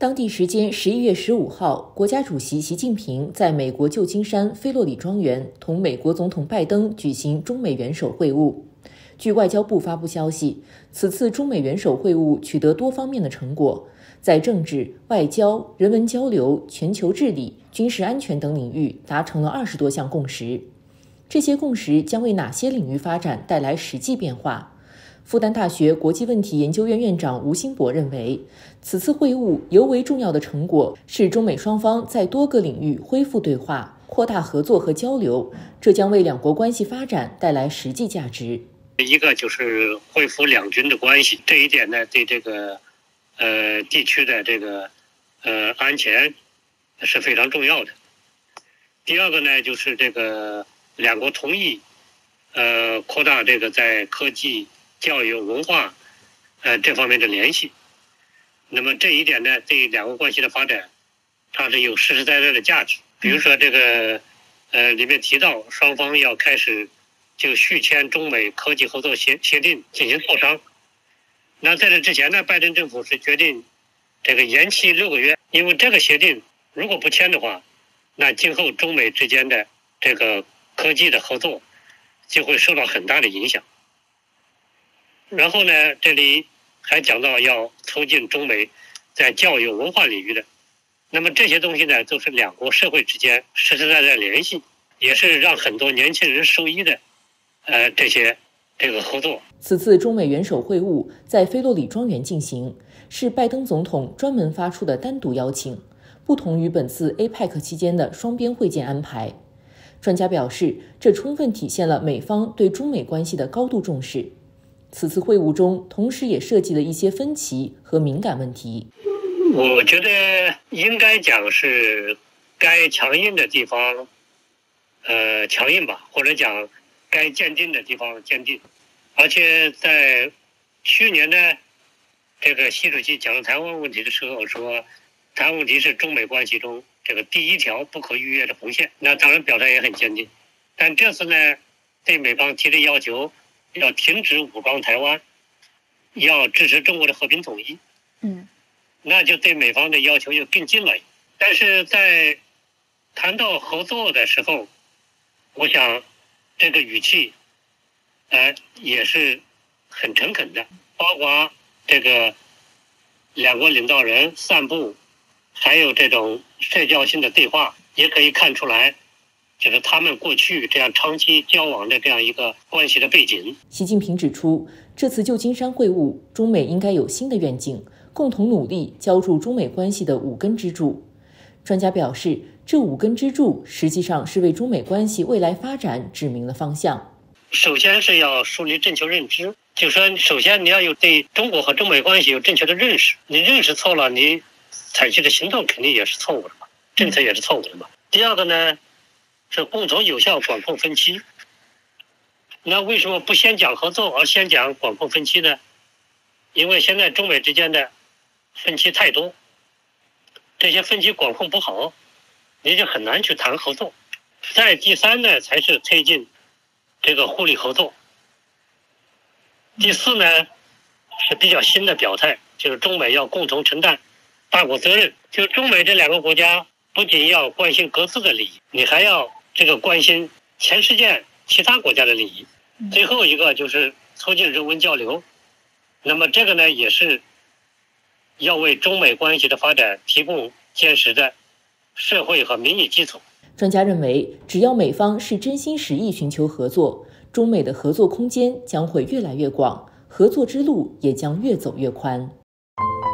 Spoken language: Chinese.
当地时间11月15号，国家主席习近平在美国旧金山菲洛里庄园同美国总统拜登举行中美元首会晤。据外交部发布消息，此次中美元首会晤取得多方面的成果，在政治、外交、人文交流、全球治理、军事安全等领域达成了20多项共识。这些共识将为哪些领域发展带来实际变化？复旦大学国际问题研究院院长吴兴博认为，此次会晤尤为重要的成果是中美双方在多个领域恢复对话，扩大合作和交流，这将为两国关系发展带来实际价值。 一个就是恢复两军的关系，这一点呢，对这个地区的这个安全是非常重要的。第二个呢，就是这个两国同意扩大这个在科技、教育、文化这方面的联系。那么这一点呢，对两国关系的发展，它是有实实在在的价值。比如说这个里面提到双方要开始就续签中美科技合作协定进行磋商。那在这之前呢，拜登政府是决定这个延期6个月，因为这个协定如果不签的话，那今后中美之间的这个科技的合作就会受到很大的影响。然后呢，这里还讲到要促进中美在教育文化领域的，那么这些东西呢，都是两国社会之间实实在在联系，也是让很多年轻人受益的这个合作。 此次中美元首会晤在菲洛里庄园进行，是拜登总统专门发出的单独邀请，不同于本次 APEC 期间的双边会见安排。专家表示，这充分体现了美方对中美关系的高度重视。此次会晤中，同时也涉及了一些分歧和敏感问题。 我觉得应该讲是该强硬的地方强硬吧，或者讲该坚定的地方坚定。而且在去年呢，这个习主席讲台湾问题的时候说，台湾问题是中美关系中这个第一条不可逾越的红线，那当然表态也很坚定。但这次呢，对美方提的要求要停止武装台湾，要支持中国的和平统一，那就对美方的要求又更近了。但是在谈到合作的时候，我想这个语气也是很诚恳的，包括这个两国领导人散步，还有这种社交性的对话，也可以看出来就是他们过去这样长期交往的这样一个关系的背景。 习近平指出，这次旧金山会晤，中美应该有新的愿景，共同努力浇筑中美关系的5根支柱。专家表示，这5根支柱实际上是为中美关系未来发展指明了方向。 首先是要树立正确认知，就说首先你要有对中国和中美关系有正确的认识，你认识错了，你采取的行动肯定也是错误的嘛，政策也是错误的嘛。第二个呢，是共同有效管控分歧。那为什么不先讲合作而先讲管控分歧呢？因为现在中美之间的分歧太多，这些分歧管控不好，你就很难去谈合作。再第三呢，才是推进这个互利合作。第四呢，是比较新的表态，就是中美要共同承担大国责任。就中美这2个国家不仅要关心各自的利益，你还要这个关心全世界其他国家的利益。最后一个就是促进人文交流，那么这个呢，也是要为中美关系的发展提供坚实的社会和民意基础。 专家认为，只要美方是真心实意寻求合作，中美的合作空间将会越来越广，合作之路也将越走越宽。